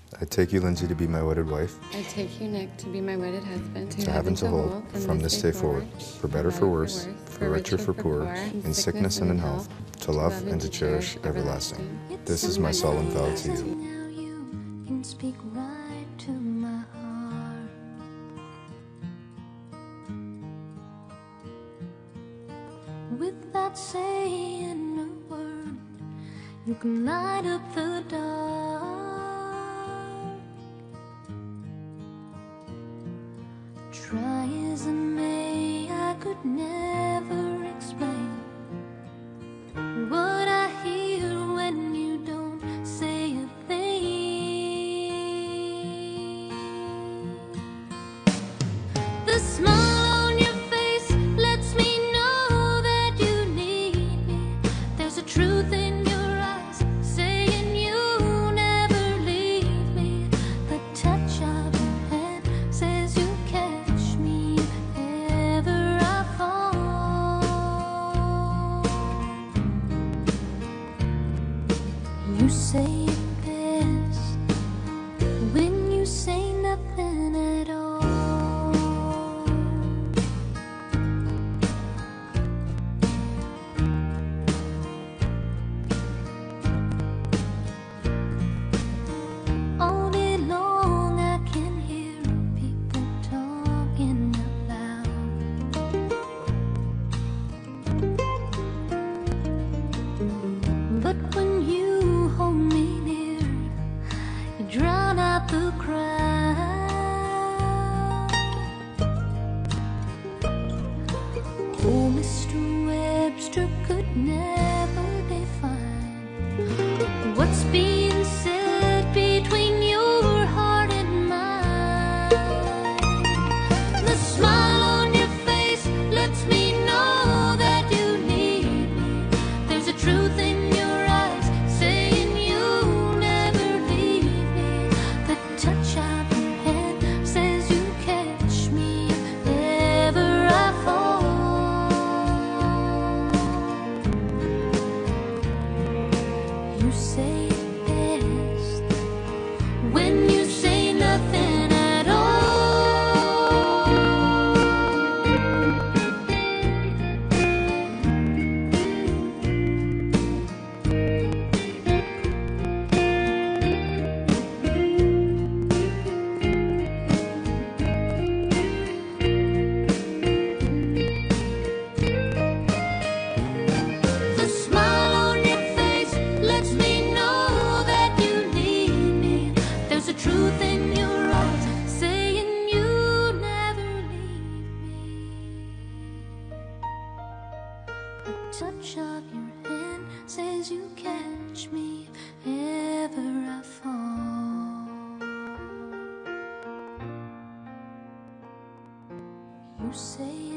I take you, Lindsay, to be my wedded wife. I take you, Nick, to be my wedded husband. To have and to hold, from this day forward, for better, for worse, for richer, for poorer, in sickness and in health, to love and to cherish everlasting. This is my solemn vow to you. Now you can speak right to my heart. Without saying a word, you can light up the dark. Try as I may, I could never explain what I hear when you don't say a thing. The smile on your face lets me know that you need me. There's a truth in your eyes saying you never leave me. The touch of your hand says you catch me if ever I fall. You say it best when you say nothing at all. All day long I can hear people talking out loud, but when you hold me near, you drown out the crowd. Oh, Mr. Webster could never define what's being said between your heart and mine. The smile on your face lets me know that you need me. There's a truth in your eyes saying you never leave me. The touch of your hand says you catch me if ever I fall. You say it best when you say nothing at all. The smile on your face lets me know that you need me. There's a truth in your eyes saying you never leave me. The touch of your hand says you catch me if ever I fall. You say